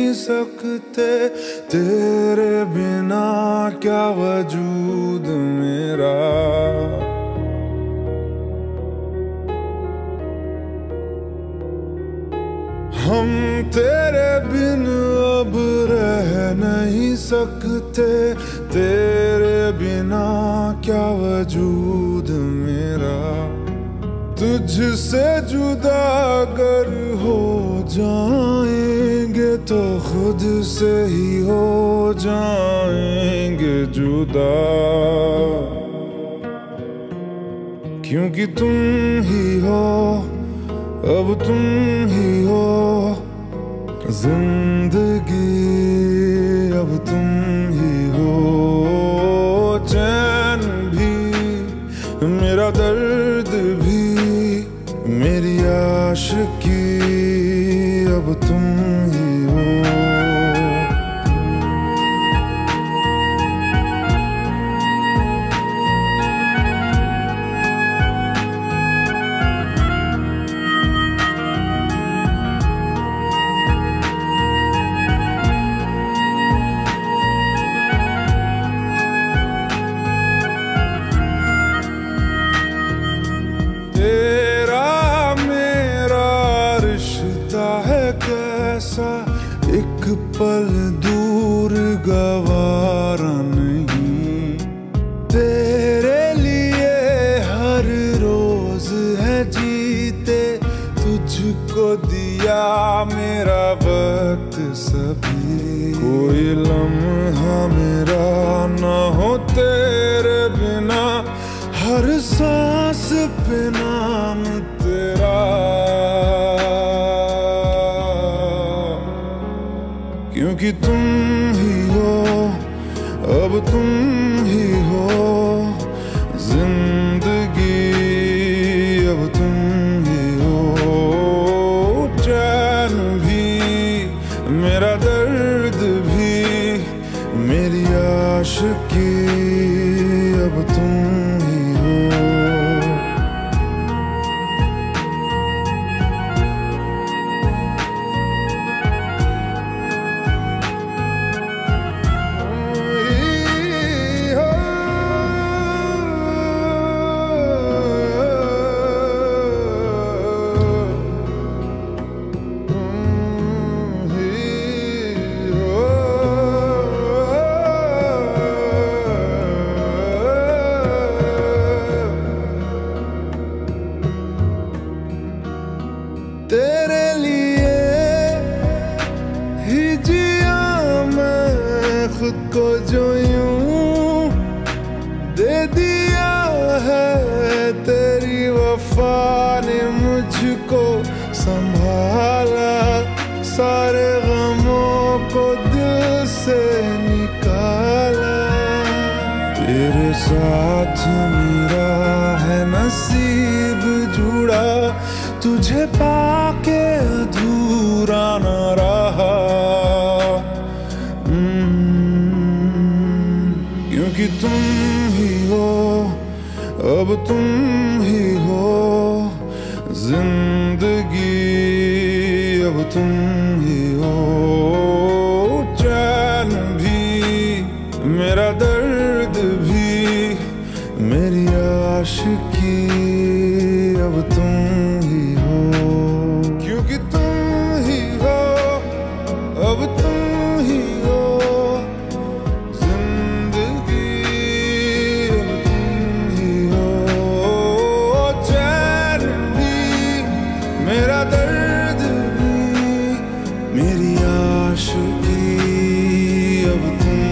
नहीं सकते, तेरे बिना क्या वजूद मेरा। हम तेरे बिन अब रह नहीं सकते, तेरे बिना क्या वजूद मेरा। तुझसे जुदा अगर हो जाएंगे तो खुद से ही हो जाएंगे जुदा, क्योंकि तुम ही हो, अब तुम ही हो जिंदगी, अब तुम ही हो चैन भी, मेरा दर्द भी, मेरी आशिकी, अब तुम ही हो। एक पल दूर गवारा नहीं, तेरे लिए हर रोज है जीते, तुझको दिया मेरा वक्त सभी। कोई लम्हा मेरा ना हो तेरे बिना, हर सांस पे नाम तेरा, क्योंकि तुम ही हो, अब तुम ही हो जिंदगी, अब तुम ही हो चैन भी, मेरा दर्द भी, मेरी आशिकी, अब तुम ही हो। तेरे लिए ही जिया मैं खुद को, जो यूं दे दिया है तेरी वफा ने मुझको संभाला, सारे गमों को दिल से निकाला। तेरे साथ मेरा है नसीब जुड़ा, तुझे पाके अधूरा न रहा, क्योंकि तुम ही हो, अब तुम ही हो जिंदगी, अब तुम ही हो चैन भी, मेरा दर्द भी, मेरी आशिकी, अब तुम ही हो, क्योंकि तुम ही हो, अब तुम ही हो जिंदगी, अब तुम ही हो चैन भी, मेरा दर्द भी, मेरी आशिकी, अब तुम